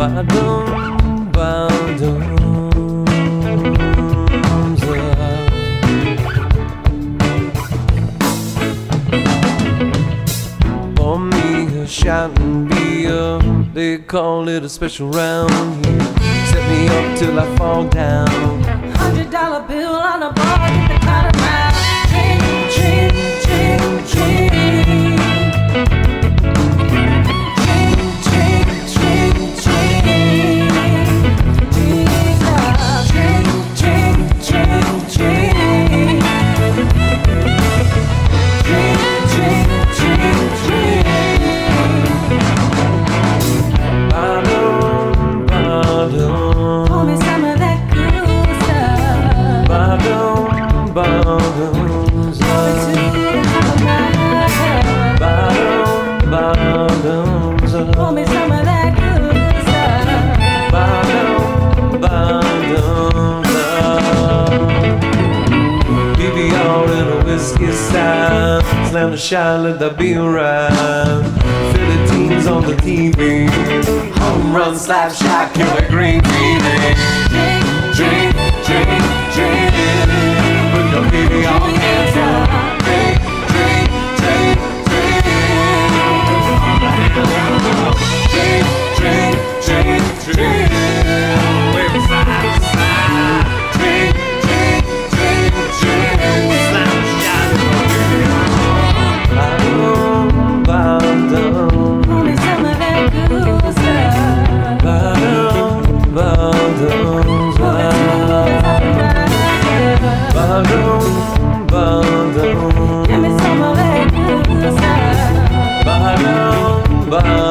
Pour me a shot and beer, they call it a special round here. Set me up till I fall down. $100 bill on a bar, get the crowd around. Drink, drink, drink, drink. Drink, drink, drink, drink. Jesus. Drink, drink, drink, drink. Drink, drink, drink, drink. Bottom, bottom. Pour me some of that good stuff. Bottom, bottoms up. Pour me some of that good stuff. Bottoms up. PBR in a whiskey style. Slam the shot, let that be right. Philippines on the TV. Home run, slap shot, killer green TV. Drink, drink, drink, drink. Put your baby on hands up. Drink, drink, drink, drink. Drink, drink, drink, drink. Wave side to side. Drink, drink, drink, drink. Slam shot, bottom, bottom. Pour me some of that good stuff. Bottom, bottoms up. Bottom, bottom. Give me some of that good stuff. Bottom, bottom.